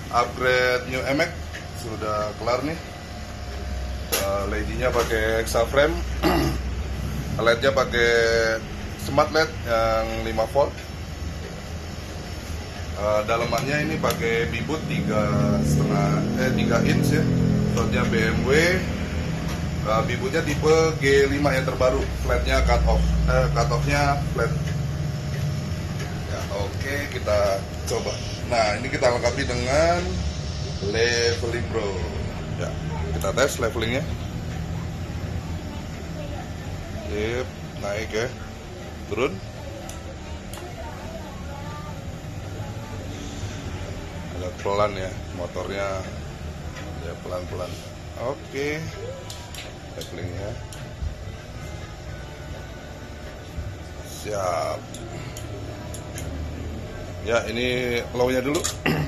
upgrade New MX sudah kelar nih. LED-nya pakai extra frame, LED-nya pakai smart LED yang 5 volt. Dalamannya ini pakai bibut 3 inch ya. Flatnya BMW. Bibutnya tipe G5 yang terbaru. Flatnya cut off-nya flat. Ya, oke, kita coba. Nah, ini kita lengkapi dengan leveling bro. Ya, kita tes levelingnya. Sip, naik ya. Turun. Agak pelan ya, motornya ya pelan-pelan. Oke, levelingnya siap. Ya, ini low-nya dulu.